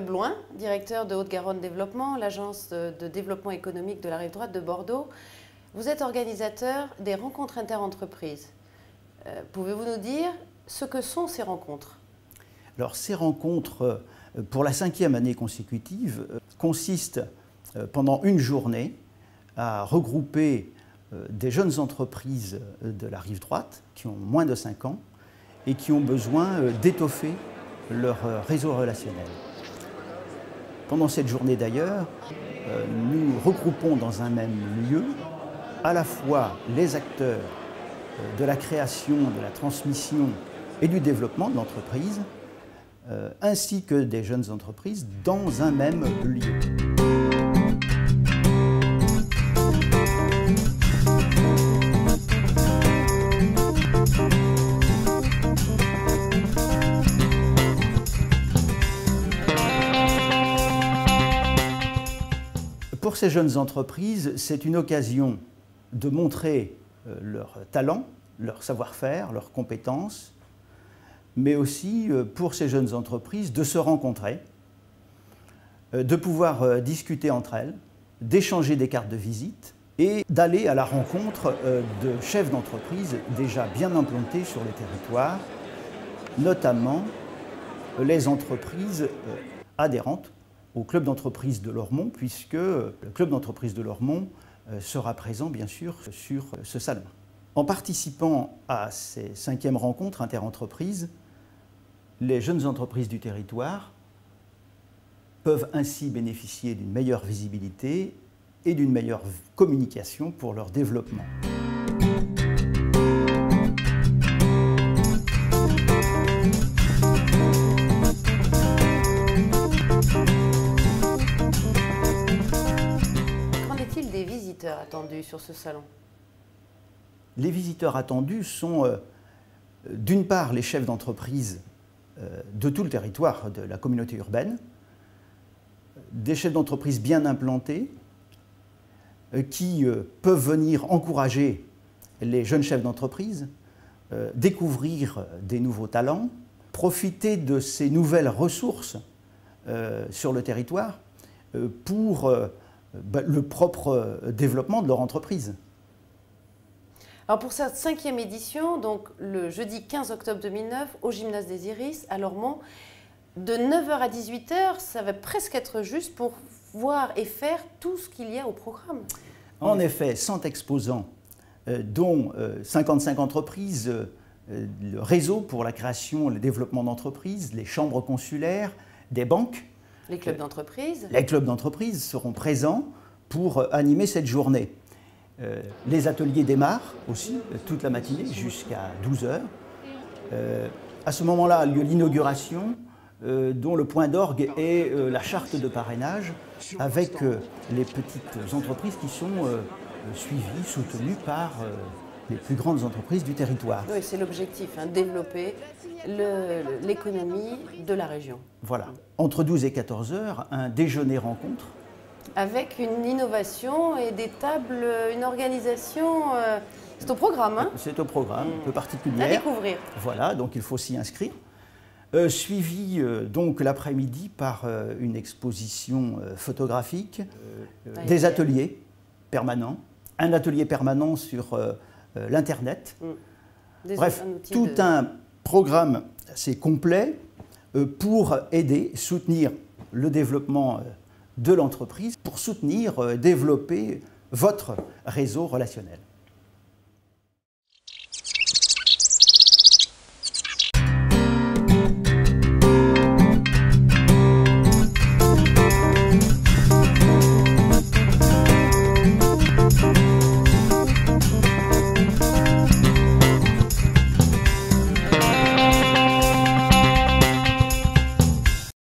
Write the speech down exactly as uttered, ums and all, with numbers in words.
Lebloin, directeur de Haute-Garonne Développement, l'agence de développement économique de la rive droite de Bordeaux. Vous êtes organisateur des rencontres interentreprises. Euh, Pouvez-vous nous dire ce que sont ces rencontres? Alors, ces rencontres, pour la cinquième année consécutive, consistent pendant une journée à regrouper des jeunes entreprises de la rive droite qui ont moins de cinq ans et qui ont besoin d'étoffer leur réseau relationnel. Pendant cette journée d'ailleurs, nous regroupons dans un même lieu à la fois les acteurs de la création, de la transmission et du développement de l'entreprise, ainsi que des jeunes entreprises dans un même lieu. Pour ces jeunes entreprises, c'est une occasion de montrer leur talent, leur savoir-faire, leurs compétences, mais aussi pour ces jeunes entreprises de se rencontrer, de pouvoir discuter entre elles, d'échanger des cartes de visite et d'aller à la rencontre de chefs d'entreprise déjà bien implantés sur le territoire, notamment les entreprises adhérentes au club d'entreprise de Lormont, puisque le club d'entreprise de Lormont sera présent bien sûr sur ce salon. En participant à ces cinquièmes rencontres interentreprises, les jeunes entreprises du territoire peuvent ainsi bénéficier d'une meilleure visibilité et d'une meilleure communication pour leur développement. Qu'en est-il des visiteurs attendus sur ce salon? Les visiteurs attendus sont euh, d'une part les chefs d'entreprise de tout le territoire de la communauté urbaine, des chefs d'entreprise bien implantés qui peuvent venir encourager les jeunes chefs d'entreprise, découvrir des nouveaux talents, profiter de ces nouvelles ressources sur le territoire pour le propre développement de leur entreprise. Alors pour cette cinquième édition, donc le jeudi quinze octobre deux mille neuf, au gymnase des Iris, à Lormont, de neuf heures à dix-huit heures, ça va presque être juste pour voir et faire tout ce qu'il y a au programme. En effet, cent exposants, euh, dont euh, cinquante-cinq entreprises, euh, le réseau pour la création et le développement d'entreprises, les chambres consulaires, des banques. Les clubs d'entreprise. Les clubs d'entreprise seront présents pour euh, animer cette journée. Euh, les ateliers démarrent aussi toute la matinée jusqu'à douze heures. Euh, à ce moment-là a lieu l'inauguration euh, dont le point d'orgue est euh, la charte de parrainage avec euh, les petites entreprises qui sont euh, suivies, soutenues par euh, les plus grandes entreprises du territoire. Oui, c'est l'objectif, hein, développer l'économie de la région. Voilà. Entre douze et quatorze heures, un déjeuner rencontre. Avec une innovation et des tables, une organisation, euh, c'est au programme. Hein? C'est au programme, un peu particulier. À découvrir. Voilà, donc il faut s'y inscrire. Euh, suivi euh, donc l'après-midi par euh, une exposition euh, photographique, euh, ouais, des ateliers permanents, un atelier permanent sur euh, euh, l'Internet. Mmh. Bref, un tout de... un programme assez complet euh, pour aider, soutenir le développement euh, de l'entreprise, pour soutenir, euh, développer votre réseau relationnel.